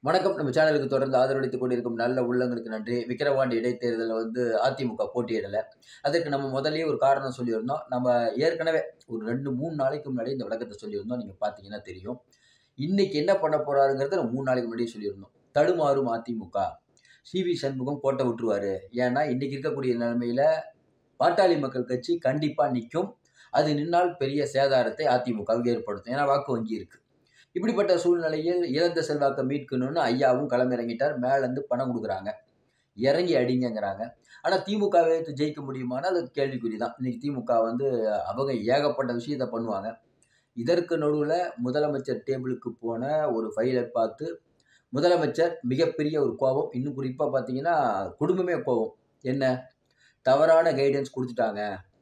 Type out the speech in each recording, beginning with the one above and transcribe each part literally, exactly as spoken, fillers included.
வணக்கம். நம்ம சேனலுக்கு தொடர்ந்து ஆதரவளித்துக் கொண்டிருக்கும் நல்ல உள்ளங்களுக்கு நன்றி. விக்கிரவாண்டி இடைத்தேர்தல்ல வந்து அதிமுக போட்டியிடல. அதற்கு நம்ம முதல்லயே ஒரு காரணம் சொல்லியிருந்தோம். நம்ம ஏற்கனவே ஒரு ரெண்டு, மூணு நாளைக்கு முன்னாடி இந்த விளக்கத்த சொல்லியிருந்தோம். நீங்க பார்த்தீங்கன்னா தெரியும். இன்னைக்கு என்ன பண்ண போறாருங்கிறத நம்ம மூணு நாளைக்கு முன்னாடியே சொல்லியிருந்தோம். தடுமாறும் அதிமுக. சி.வி. சண்முகம் கோட்ட விட்டுருவாரு. ஏன்னா, இன்னைக்கு இருக்கக்கூடிய நிலைமையில பாட்டாளி மக்கள் கட்சி கண்டிப்பா நிக்கும். அது நின்னால் பெரிய சேதாரத்தை அதிமுகவுக்கு ஏற்படுத்தும். ஏன்னா, வாக்கு வங்கி இருக்கு. இப்படிப்பட்ட சூழ்நிலையில் இழந்த செல்வாக்க மீட்கணும்னு ஐயாவும் களமிறங்கிட்டார். மேலேருந்து பணம் குடுக்குறாங்க. இறங்கி அடிங்கங்கிறாங்க. ஆனா திமுகவை எதிர்த்து ஜெயிக்க முடியுமான்னா, அது கேள்விக்குறி தான். இன்னைக்கு திமுக வந்து அவங்க ஏகப்பட்ட விஷயத்த பண்ணுவாங்க. இதற்கு நடுவுல முதலமைச்சர் டேபிளுக்கு போன ஒரு ஃபைல பார்த்து, முதலமைச்சர் மிகப்பெரிய ஒரு கோபம். இன்னும் குறிப்பா பார்த்தீங்கன்னா, குடும்பமே கோவம். என்ன? தவறான கைடன்ஸ் குடுத்துட்டாங்க.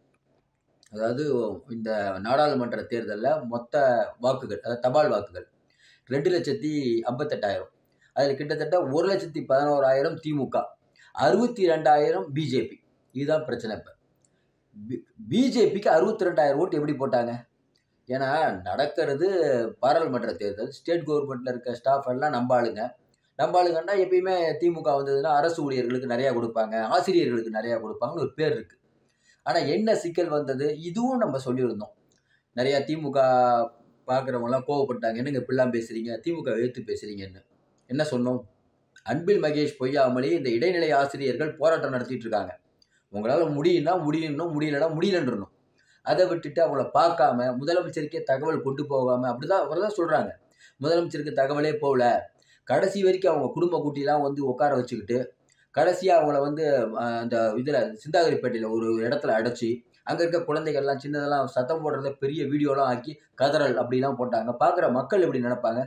அதாவது இந்த நாடாளுமன்ற தேர்தல்ல மொத்த வாக்குகள், அதாவது தபால் வாக்குகள் ரெண்டு லட்சத்து ஐம்பத்தி எட்டாயிரம். அதில கிட்டத்தட்ட ஒரு லட்சத்து பதினொன்றாயிரம் திமுக, அறுபத்தி இரண்டாயிரம் பிஜேபி. இதுதான் பிரச்சனை இப்ப. பி பிஜேபிக்கு அறுபத்தி இரண்டாயிரம் ஓட்டு எப்படி போட்டாங்க? ஏன்னா நடக்கிறது பாராளுமன்ற தேர்தல். ஸ்டேட் கவர்ன்மென்ட்ல இருக்க ஸ்டாஃப் எல்லாம் நம்ப ஆளுங்க. நம்ப ஆளுங்கன்னா எப்பயுமே திமுக வந்ததுன்னா அரசு ஊழியர்களுக்கு நெறைய குடுப்பாங்க. ஆசிரியர்களுக்கு நெறைய குடுப்பாங்கன்னு ஒரு பேர் இருக்கு. ஆனா என்ன சிக்கல் வந்தது? இதுவும் நம்ம சொல்லியிருந்தோம். நெறைய திமுக பார்க்கிறவங்கலாம் கோவப்பட்டாங்க. என்னங்க இப்படிலாம் பேசுறீங்க? திமுகவ எதிர்த்து பேசுறீங்கன்னு. என்ன சொன்னோம்? அன்பில் மகேஷ் பொய்யாமலே இந்த இடைநிலை ஆசிரியர்கள் போராட்டம் நடத்திட்டு இருக்காங்க. உங்களால முடியும்னா முடியணும், முடியலன்னா முடியலன்றணும். அத விட்டுட்டு அவங்கள பார்க்காம, முதலமைச்சருக்கே தகவல் கொண்டு போகாம அப்படிதான் அவர்தான் சொல்றாங்க. முதலமைச்சருக்கு தகவலே போகல. கடைசி வரைக்கும் அவங்க குடும்ப குட்டிலாம் வந்து உட்கார வச்சுக்கிட்டு, கடைசியா அவங்கள வந்து அ அந்த இதுல சிந்தாதிரிப்பேட்டையில ஒரு இடத்துல அடைச்சு, அங்க இருக்க குழந்தைகள்லாம் சின்னதெல்லாம் சத்தம் போடுறத பெரிய வீடியோலாம் ஆக்கி கதறல் அப்படிலாம் போட்டாங்க. பார்க்குற மக்கள் எப்படி நெனைப்பாங்க?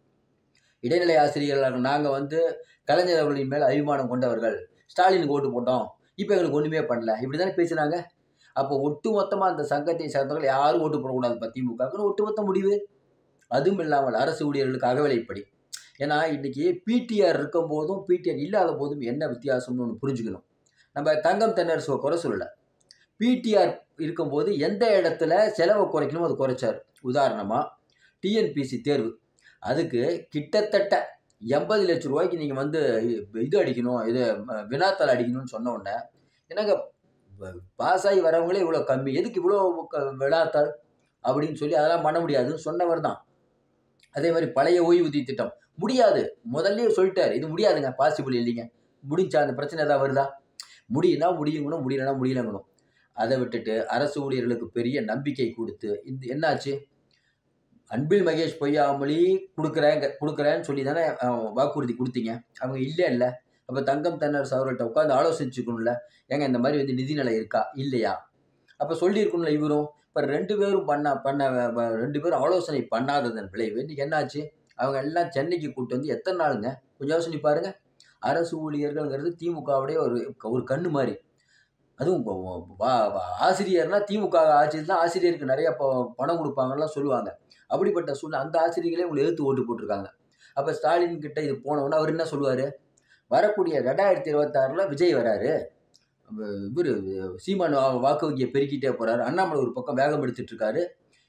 இடைநிலை ஆசிரியர்களான நாங்க வந்து கலைஞர் அவர்களின் மேல் அபிமானம் கொண்டவர்கள். ஸ்டாலினுக்கு ஓட்டு போட்டோம். இப்ப எங்களுக்கு ஒண்ணுமே பண்ணல. இப்படித்தானே பேசுனாங்க. அப்போ ஒட்டுமொத்தமா அந்த சங்கத்தை சேர்ந்தவர்கள் யாரும் ஓட்டு போடக்கூடாதுப்பா திமுகவுக்குன்னு ஒட்டுமொத்த முடிவு. அதுவும் இல்லாமல் அரசு ஊழியர்களுக்கு அகவிலைப்படி. ஏன்னா, இன்னைக்கு பிடிஆர் இருக்கும்போதும், பிடிஆர் இல்லாத போதும் என்ன வித்தியாசம்னு ஒண்ணு புரிஞ்சுக்கணும். நம்ம தங்கம் தென்னரசுவ குறை சொல்லல. பிடிஆர் இருக்கும்போது எந்த இடத்துல செலவ குறைக்கணுமோ அத குறைச்சாரு. உதாரணமா, டிஎன்பிஎஸ்சி தேர்வு. அதுக்கு கிட்டத்தட்ட எண்பது லட்சம் ரூபாய்க்கு நீங்க வந்து இது அடிக்கணும், இது வினாத்தாள் அடிக்கணும்னு சொன்ன உடனே, என்னங்க பாஸ் ஆகி வரவங்களே இவ்வளோ கம்மி. எதுக்கு இவ்வளோ க வினாத்தாள்? அப்படின்னு சொல்லி அதெல்லாம் பண்ண முடியாதுன்னு சொன்னவர் தான். அதே மாரி பழைய ஓய்வூதிய திட்டம். முடியாது. முதல்லயே சொல்ட்டாரு. இது முடியாதுங்க. பாசிபிள் இல்லைங்க. முடிஞ்சா அந்த பிரச்சனை ஏதாவது வருதா? முடியும்னா முடியுங்கணும், முடியலன்னா முடியலங்கணும். அத விட்டுட்டு அரசு ஊழியர்களுக்கு பெரிய நம்பிக்கை குடுத்து, இது என்னாச்சு? அன்பில் மகேஷ் பொய்யாமொழி குடுக்குறேங்க குடுக்குறேன்னு சொல்லி தானே அ வாக்குறுதி குடுத்தீங்க. அவங்க இல்லல்ல. அப்ப தங்கம் தென்னரசு அவர்கள்ட்ட உட்கார்ந்து ஆலோசிச்சுக்கணும்ல. ஏங்க இந்த மாரி வந்து நிதிநிலை இருக்கா? இல்லையா? அப்ப சொல்லியிருக்கணும்ல இவரும். இப்ப ரெண்டு பேரும் பண்ண பண்ண வ ரெண்டு பேரும் ஆலோசனை பண்ணாததன் விளைவு இன்னைக்கு என்னாச்சு? அவங்க எல்லாம் சென்னைக்கு கூட்டு வந்து எத்தன நாளுங்க? கொஞ்சம் யோசிச்சு பாருங்க. அரசு ஊழியர்கள்ங்கிறது திமுகவுடைய ஒரு ஒரு கண்ணு மாரி. அதுவும் வ வ வ ஆசிரியர்னா திமுக ஆட்சியில தான் ஆசிரியருக்கு நெறைய ப பணம் குடுப்பாங்கன்லாம் சொல்லுவாங்க. அப்படிப்பட்ட சூழ்நிலை அந்த ஆசிரியர்களே உங்கள எதிர்த்து ஓட்டு போட்டுருக்காங்க. அப்ப ஸ்டாலின் கிட்ட இது போன உடனே அவரு என்ன சொல்லுவாரு? வரக்கூடிய இரண்டாயிரத்து இருபத்தி ஆறுல விஜய் வராரு. வ இவரு சீமான் வா வாக்கு வங்கிய பெருக்கிட்டே போறாரு. அண்ணாமலை ஒரு பக்கம் வேகம் எடுத்துட்டு இருக்காரு.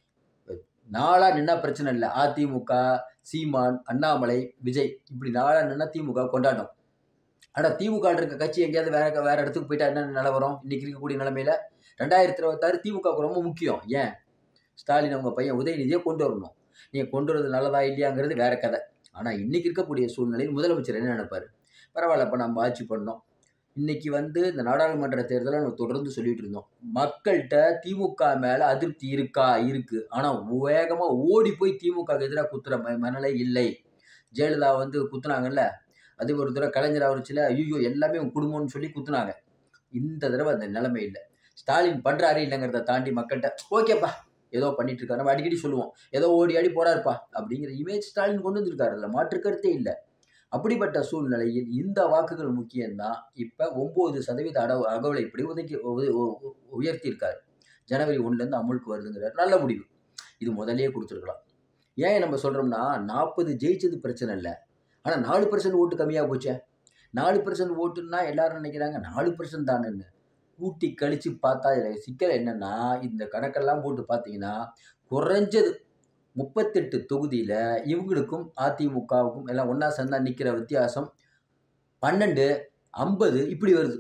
நாலா நின்னா பிரச்சனை இல்ல. அதிமுக, சீமான், அண்ணாமலை, விஜய் இப்படி நாலா நின்னா திமுக கொண்டாட்டம். ஆனா திமுகல இருக்க கட்சி எங்கேயாவது வேற வேற இடத்துக்கு போயிட்டா என்ன நிலவரம்? இன்னைக்கு இருக்கக்கூடிய நிலைமையில இரண்டாயிரத்து இருபத்தி ஆறு திமுகவுக்கு ரொம்ப முக்கியம். ஏன்? ஸ்டாலின் அவங்க பையன் உதயநிதிய கொண்டு வரணும். நீங்க கொண்டு வரது நல்லதா இல்லையாங்கிறது வேற கத. ஆனா இன்னைக்கு இருக்கக்கூடிய சூழ்நிலையில் முதலமைச்சர் என்ன நெனைப்பாரு? பரவாயில்லப்பா நம்ம ஆட்சி பண்ணோம். இன்னைக்கு வந்து இந்த நாடாளுமன்ற தேர்தல நம்ம தொடர்ந்து சொல்லிட்டு இருந்தோம். மக்கள்ட்ட திமுக மேல அதிருப்தி இருக்கா? இருக்கு. ஆனா வேகமா ஓடி போய் திமுகவுக்கு எதிரா குத்துற ம மனநிலை இல்லை. ஜெயலலிதா வந்து குத்துனாங்கல்ல. அது ஒரு தடவ கலைஞர் ஆவரச்சில ஐய்யயோ! எல்லாமே உன் குடும்பம்னு சொல்லி குத்துனாங்க. இந்த தடவ அந்த நிலைமை இல்ல. ஸ்டாலின் பண்றாரு இல்லங்கிறத தாண்டி மக்கள்ட்ட ஓகேப்பா. ஏதோ பண்ணிட்டு இருக்காரு. நம்ம அடிக்கடி சொல்லுவோம். ஏதோ ஓடி ஆடி போறாருப்பா. அப்படிங்கிற இமேஜ் ஸ்டாலின் கொண்டு வந்திருக்காரு. அதுல மாற்று கருத்தே இல்ல. அப்படிப்பட்ட சூழ்நிலையில் இந்த வாக்குகள் முக்கியம் தான். இப்ப ஒன்பது சதவீதம் அட அகவிலைப்படி ஒதுக்கி உ உ உயர்த்தியிருக்காரு. ஜனவரி ஒன்றிலிருந்து அமலுக்கு வருதுங்கிறாரு. நல்ல முடிவு. இது முதல்லயே குடுத்துருக்கலாம். ஏன் நம்ம சொல்றோம்னா, நாற்பது ஜெயிச்சது பிரச்சனை இல்ல. ஆனா நாலு சதவீதம் ஓட்டு கம்மியா போச்சே. நாலு சதவீதம் ஓட்டுன்னா எல்லாரும் நினைக்கிறாங்க நாலு சதவீதம் தானேன்னு. கூட்டி கழிச்சு பார்த்தா இதுல சிக்கல் என்னன்னா, இந்த கணக்கெல்லாம் போட்டு பார்த்தீங்கன்னா, குறைஞ்சது முப்பத்தெட்டு தொகுதியில இவங்களுக்கும் அதிமுகவுக்கும் எல்லாம் ஒண்ணா சேர்ந்தா நிக்கிற வித்தியாசம் பன்னெண்டு, ஐம்பது இப்படி வருது.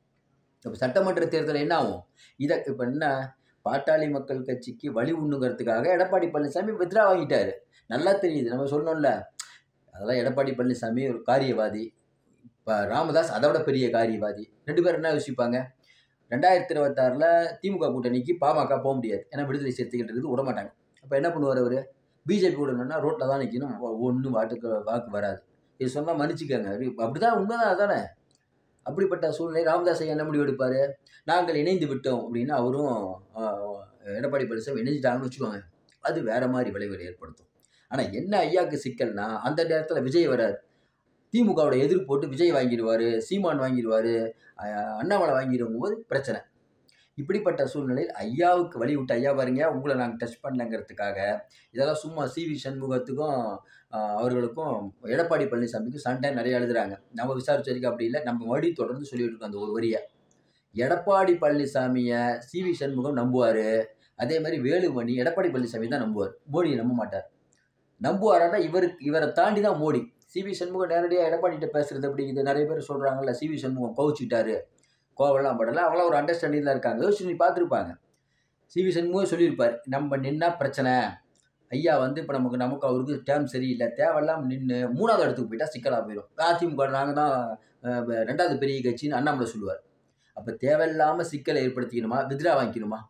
இப்ப சட்டமன்ற தேர்தல்ல என்ன ஆகும்? இத இப்ப என்ன பாட்டாளி மக்கள் கட்சிக்கு வழி உண்ணுங்கிறதுக்காக எடப்பாடி பழனிசாமி வித்ட்ரா வாங்கிட்டாரு. நல்லா தெரியுது. நம்ம சொன்னோம்ல. அதெல்லாம் எடப்பாடி பழனிசாமி ஒரு காரியவாதி. இப்ப ராமதாஸ் அத விட பெரிய காரியவாதி. ரெண்டு பேரும் என்ன யோசிப்பாங்க? இரண்டாயிரத்து இருபத்தி ஆறுல திமுக கூட்டணிக்கு பாமக போ முடியாது. ஏன்னா விடுதலை சிறுத்தைகள் இருக்குது விடமாட்டாங்க. அப்ப என்ன பண்ணுவாரு அவரு? பிஜேபி கூட நின்னா ரோட்ல தான் நிக்கணும். ஒண்ணும் வாட்டுக்கு வாக்கு வராது. இது சொன்னா மன்னிச்சுக்கங்க. அப்படிதான் உண்மைதான் அதானே. அப்படிப்பட்ட சூழ்நிலை ராமதாஸ் ஐயா என்ன முடிவு எடுப்பாரு? நாங்கள் இணைந்து விட்டோம் அப்படின்னு அவரும் அ எடப்பாடி பழனிசாமி இணைஞ்சுட்டாங்கன்னு வச்சுக்கோங்க. அது வேற மாரி விளைவுகளை ஏற்படுத்தும். ஆனா என்ன ஐயாக்கு சிக்கல்னா, அந்த நேரத்துல விஜய் வராரு. திமுகவோட எதிர்ப்பு போட்டு விஜய் வாங்கிருவாரு, சீமான் வாங்கிருவாரு, அ அண்ணாமலை வாங்கிருங்கும்போது பிரச்சனை. இப்படிப்பட்ட சூழ்நிலையில் ஐயாவுக்கு வழி விட்டு ஐயா பாருங்க உங்கள நாங்க டச் பண்ணலங்கிறதுக்காக, இதெல்லாம் சும்மா சி.வி. சண்முகத்துக்கும் அ அவர்களுக்கும் எடப்பாடி பழனிசாமிக்கும் சண்டை நெறைய எழுதுறாங்க. நம்ம விசாரிச்ச வரைக்கும் அப்படி இல்ல. நம்ம மறுபடியும் தொடர்ந்து சொல்லிட்டு இருக்கோம் அந்த ஒரு வரிய. எடப்பாடி பழனிசாமிய சி.வி. சண்முகம் நம்புவாரு. அதே மாரி வேலுமணி எடப்பாடி பழனிசாமி தான் நம்புவாரு. மோடிய நம்ப மாட்டார். நம்புவாரான்னா இவருக்கு இவர தாண்டி தான் மோடி. சி.வி. சண்முகம் நேரடியா எடப்பாடிட்ட பேசுறது அப்படிங்குது. நெறைய பேர் சொல்றாங்கல்ல, சி.வி. சண்முகம் கோவிச்சுட்டாரு. கோவம்லாம் படல. அவங்கலாம் ஒரு அண்டர்ஸ்டாண்டிங்ல இருக்காங்க. யோசிச்சு நீ பார்த்துருப்பாங்க. சி.வி. சண்முகம் சொல்லியிருப்பாரு. நம்ம நின்னா பிரச்சனை. ஐயா வந்து இப்ப நமக்கு நமக்கு அவருக்கு டேர்ம் சரியில்ல. தேவையில்லாம நின்னு மூணாவது இடத்துக்கு போயிட்டா சிக்கலா போயிரும். அதிமுக நாங்க தான் அ இரண்டாவது பெரிய கட்சின்னு அண்ணாமலை சொல்லுவார். அப்ப தேவையில்லாம சிக்கலை ஏற்படுத்திக்கணுமா? வித்ட்ரா வாங்கிக்கணுமா?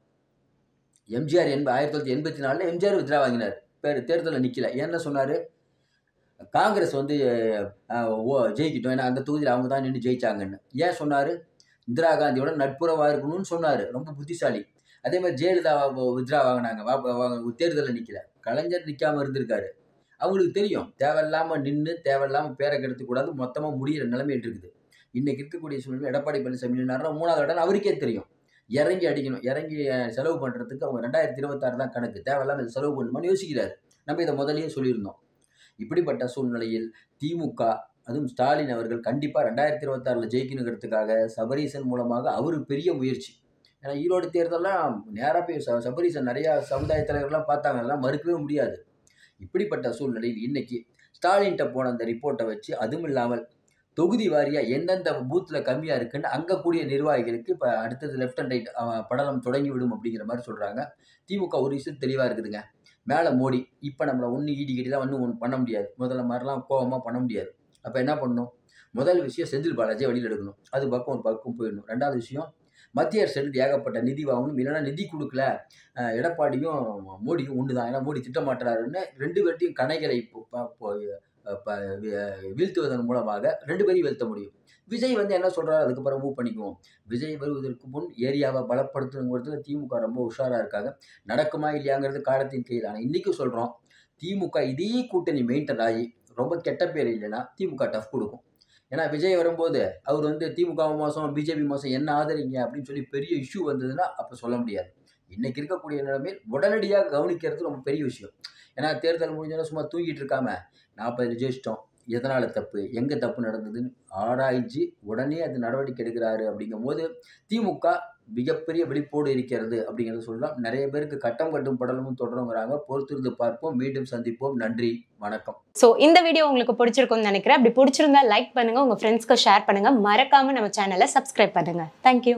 எம்ஜிஆர் எண்ப ஆயிரத்து தொள்ளாயிரத்து எண்பத்தி நாலுல எம்ஜிஆர் வித்ட்ரா வாங்கினார். பேரு தேர்தல்ல நிக்கல. என்ன சொன்னாரு? காங்கிரஸ் வந்து அ ஓ ஜெயிக்கட்டும். ஏன்னா அந்த தொகுதியில அவங்க தான் நின்னு ஜெயிச்சாங்கன்னு. ஏன் சொன்னாரு? இந்திரா காந்தியோட நட்புறவா இருக்கணும்னு சொன்னாரு. ரொம்ப புத்திசாலி. அதே மாரி ஜெயலலிதா வித்ட்ரா வாங்குனாங்க. வா வ தேர்தல்ல நிக்கல. கலைஞர் நிக்காம இருந்திருக்காரு. அவங்களுக்கு தெரியும். தேவையில்லாம நின்னு, தேவையில்லாம பேர கெடுத்துக்க கூடாது. மொத்தமா முடியிற நிலைமையில இருக்குது. இன்னைக்கு இருக்கக்கூடிய சூழ்நிலை எடப்பாடி பழனிசாமி நின்னாருன்னா மூணாவது இடம்னு அவருக்கே தெரியும். இறங்கி அடிக்கணும். இறங்கி செலவு பண்றதுக்கு அவங்க இரண்டாயிரத்து இருபத்தி ஆறு தான் கணக்கு. தேவையில்லாம இத செலவு பண்ணணுமான்னு யோசிக்கிறாரு. நம்ம இத முதல்லயே சொல்லியிருந்தோம். இப்படிப்பட்ட சூழ்நிலையில் திமுக அதுவும் ஸ்டாலின் அவர்கள் கண்டிப்பா இரண்டாயிரத்து இருபத்தி ஆறுல ஜெயிக்கணுங்கிறதுக்காக சபரீசன் மூலமாக அவரு பெரிய முயற்சி. ஏன்னா ஈரோடு தேர்தல்லாம் நேரா போய் ச சபரீசன் நெறைய சமுதாய தலைவர்கள்லாம் பார்த்தாங்க. அதெல்லாம் மறுக்கவே முடியாது. இப்படிப்பட்ட சூழ்நிலையில் இன்னைக்கு ஸ்டாலின்ட்ட போன அந்த ரிப்போர்ட்ட வச்சு அதுவும் இல்லாமல் தொகுதி வாரியா எந்தெந்த பூத்ல கம்மியா இருக்குன்னு அங்க கூடிய நிர்வாகிகளுக்கு இப்ப அடுத்தது லெஃப்ட் அண்ட் ரைட் அ படலம் தொடங்கிவிடும் அப்படிங்கிற மாரி சொல்றாங்க. திமுக ஒரு விஷயம் தெளிவா இருக்குதுங்க. மேல மோடி. இப்ப நம்மள ஒண்ணும் ஈடி கீடிலாம் ஒண்ணும் பண்ண முடியாது. முதல்ல மாரிலாம் கோவமா பண்ண முடியாது. அப்ப என்ன பண்ணணும்? முதல் விஷயம் செந்தில் பாலாஜிய வெளியில எடுக்கணும். அது பக்கம் ஒரு பக்கம் போயிடணும். இரண்டாவது விஷயம் மத்திய அரசிலிருந்து ஏகப்பட்ட நிதி வாங்கணும். இல்லன்னா நிதி குடுக்கல. அ எடப்பாடியும் மோடியும் ஒண்ணு தான். ஏன்னா மோடி திட்டமாட்டுறாருன்னு ரெண்டு பேர்ட்டயும் கணைகளை இப்போ ப ப ப வீழ்த்துவதன் மூலமாக ரெண்டு பேரையும் வீழ்த்த முடியும். விஜய் வந்து என்ன சொல்றாரு அதுக்கப்புறம் மூவ் பண்ணிக்குவோம். விஜய் வருவதற்கு முன் ஏரியாவ பலப்படுத்தணுங்கிறதுல திமுக ரொம்ப உஷாரா இருக்காங்க. நடக்குமா இல்லையாங்கிறது காலத்தின் கையில். ஆனா இன்னைக்கும் சொல்றோம். திமுக இதே கூட்டணி மெயின்டெயின் ஆகி ரொம்ப கெட்ட பேர் இல்லைன்னா திமுக டஃப் குடுக்கும். ஏன்னா விஜய் வரும்போது அவர் வந்து திமுக மோசம், பிஜேபி மோசம் என்ன ஆதரிங்க அப்படின்னு சொல்லி பெரிய இஷ்யூ வந்ததுன்னா அப்ப சொல்ல முடியாது. இன்னைக்கு இருக்கக்கூடிய நிலைமையில் உடனடியா கவனிக்கிறது ரொம்ப பெரிய விஷயம். ஏன்னா தேர்தல் முடிஞ்சோனே சும்மா தூங்கிட்டு இருக்காம நாற்பதுல ஜெயிச்சிட்டோம். எதனால தப்பு? எங்க தப்பு நடந்ததுன்னு ஆராய்ஞ்சு உடனே அது நடவடிக்கை எடுக்கிறாரு அப்படிங்கும்போது திமுக மிகப்பெரிய விழிப்போடு இருக்கிறது அப்படிங்கிறத சொல்லலாம். நெறைய பேருக்கு கட்டம் கட்டும் படலமும் தொடருங்கிறாங்க. பொறுத்திருந்து பார்ப்போம். மீண்டும் சந்திப்போம். நன்றி. வணக்கம். சோ இந்த வீடியோ உங்களுக்கு பிடிச்சிருக்கும்னு நினைக்கிறேன். அப்படி பிடிச்சிருந்தா லைக் பண்ணுங்க. உங்க ஃப்ரெண்ட்ஸ்க்கு ஷேர் பண்ணுங்க. மறக்காம நம்ம சேனலை சப்ஸ்கிரைப் பண்ணுங்க. Thank you.